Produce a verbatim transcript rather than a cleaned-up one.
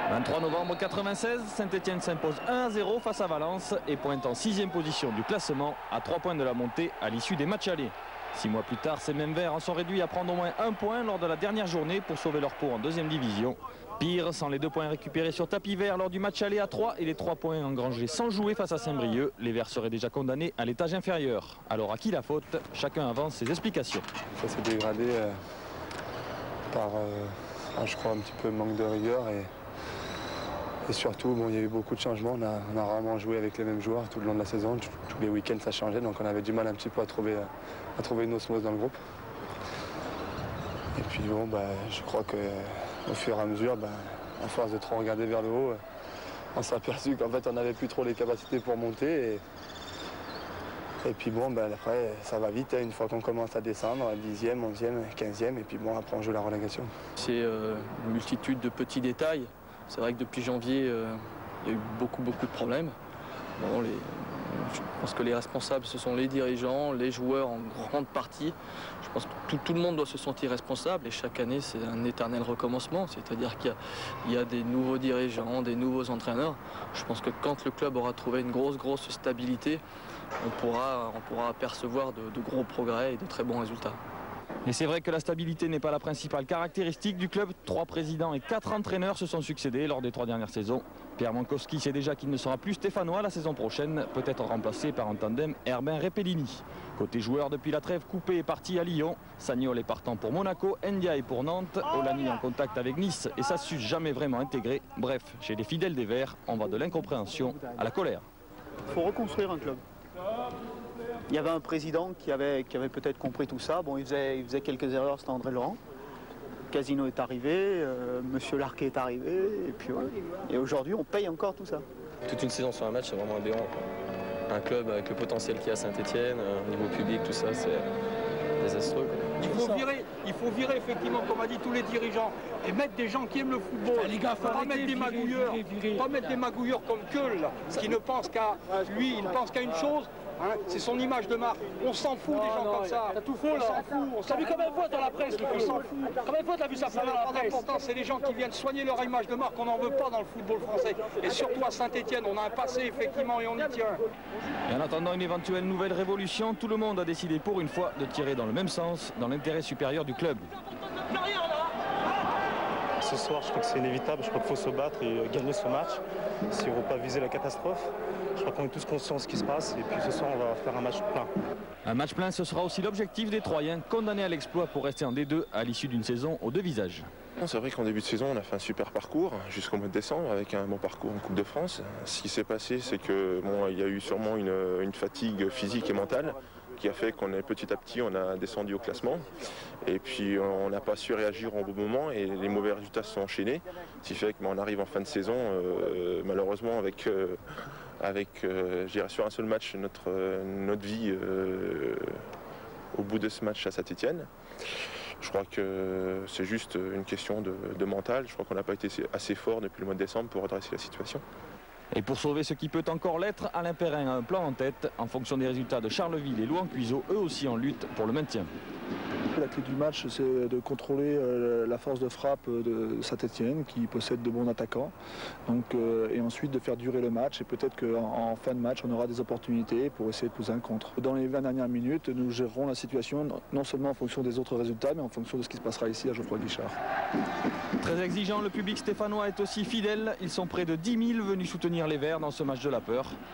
vingt-trois novembre quatre-vingt-seize, Saint-Étienne s'impose un à zéro face à Valence et pointe en sixième position du classement à trois points de la montée à l'issue des matchs allés. Six mois plus tard, ces mêmes Verts en sont réduits à prendre au moins un point lors de la dernière journée pour sauver leur peau en deuxième division. Pire, sans les deux points récupérés sur tapis vert lors du match aller à Troyes et les trois points engrangés sans jouer face à Saint-Brieuc, les Verts seraient déjà condamnés à l'étage inférieur. Alors à qui la faute? Chacun avance ses explications. Ça s'est dégradé euh, par, euh, je crois, un petit peu manque de rigueur et, et surtout, bon, il y a eu beaucoup de changements. On a, on a rarement joué avec les mêmes joueurs tout le long de la saison. Tous les week-ends, ça changeait, donc on avait du mal un petit peu à trouver, à trouver une osmose dans le groupe. Et puis bon, bah, je crois qu'au fur et à mesure, bah, à force de trop regarder vers le haut, on s'est aperçu qu'en fait on n'avait plus trop les capacités pour monter. Et, et puis bon, bah, après ça va vite, hein, une fois qu'on commence à descendre, dixième, onzième, quinzième, et puis bon, après on joue la relégation. C'est euh, une multitude de petits détails. C'est vrai que depuis janvier, euh, il y a eu beaucoup, beaucoup de problèmes. Bon, les, je pense que les responsables, ce sont les dirigeants, les joueurs en grande partie. Je pense que tout, tout le monde doit se sentir responsable et chaque année, c'est un éternel recommencement. C'est-à-dire qu'il y, y a des nouveaux dirigeants, des nouveaux entraîneurs. Je pense que quand le club aura trouvé une grosse, grosse stabilité, on pourra, on pourra apercevoir de, de gros progrès et de très bons résultats. Et c'est vrai que la stabilité n'est pas la principale caractéristique du club. Trois présidents et quatre entraîneurs se sont succédés lors des trois dernières saisons. Pierre Mankowski sait déjà qu'il ne sera plus stéphanois la saison prochaine, peut-être remplacé par un tandem Herbin-Repellini. Côté joueur, depuis la trêve, Coupé est parti à Lyon. Sagnol est partant pour Monaco, Ndiaye pour Nantes, Olani en contact avec Nice et Sassus jamais vraiment intégré. Bref, chez les fidèles des Verts, on va de l'incompréhension à la colère. Il faut reconstruire un club. Il y avait un président qui avait, qui avait peut-être compris tout ça. Bon, il faisait, il faisait quelques erreurs, c'était André Laurent. Casino est arrivé, euh, Monsieur Larquet est arrivé, et puis ouais. Et aujourd'hui, on paye encore tout ça. Toute une saison sur un match, c'est vraiment aberrant. Un club avec le potentiel qu'il y a à Saint-Étienne, au niveau public, tout ça, c'est désastreux. Il faut virer, il faut virer effectivement, comme a dit tous les dirigeants, et mettre des gens qui aiment le football. Les gars, faut pas mettre des magouilleurs, pas mettre des magouilleurs comme Keul, qui ne pense qu'à lui, il ne pense qu'à une chose. Hein, c'est son image de marque. On s'en fout non, des gens non, comme ça. T'as tout faux là. On s'en fout. On s'en vu combien de fois dans la presse, le On s'en fout. Combien de fois t'as vu ça faire dans la presse? L'important, c'est les gens qui viennent soigner leur image de marque. On n'en veut pas dans le football français. Et surtout à Saint-Étienne, on a un passé effectivement et on y tient. Et en attendant une éventuelle nouvelle révolution, tout le monde a décidé pour une fois de tirer dans le même sens, dans l'intérêt supérieur du club. Ce soir, je crois que c'est inévitable, je crois qu'il faut se battre et gagner ce match si on ne veut pas viser la catastrophe. Je crois qu'on est tous conscients de ce qui se passe et puis ce soir, on va faire un match plein. Un match plein, ce sera aussi l'objectif des Troyens, condamnés à l'exploit pour rester en D deux à l'issue d'une saison aux deux visages. C'est vrai qu'en début de saison, on a fait un super parcours jusqu'au mois de décembre avec un bon parcours en Coupe de France. Ce qui s'est passé, c'est que bon, il y a eu sûrement une, une fatigue physique et mentale qui a fait qu'on est petit à petit, on a descendu au classement. Et puis on n'a pas su réagir au bon moment et les mauvais résultats se sont enchaînés. Ce qui fait qu'on arrive en fin de saison, euh, malheureusement, avec, euh, avec euh, je dirais sur un seul match, notre, euh, notre vie euh, au bout de ce match à Saint-Étienne. Je crois que c'est juste une question de, de mental. Je crois qu'on n'a pas été assez fort depuis le mois de décembre pour redresser la situation. Et pour sauver ce qui peut encore l'être, Alain Perrin a un plan en tête en fonction des résultats de Charleville et Louan-Cuiseaux, eux aussi en lutte pour le maintien. La clé du match, c'est de contrôler euh, la force de frappe de Saint-Étienne qui possède de bons attaquants. Donc, euh, et ensuite de faire durer le match et peut-être qu'en en fin de match, on aura des opportunités pour essayer de poser un contre. Dans les vingt dernières minutes, nous gérerons la situation non seulement en fonction des autres résultats, mais en fonction de ce qui se passera ici à Geoffroy Guichard. Très exigeant, le public stéphanois est aussi fidèle. Ils sont près de dix mille venus soutenir les Verts dans ce match de la peur.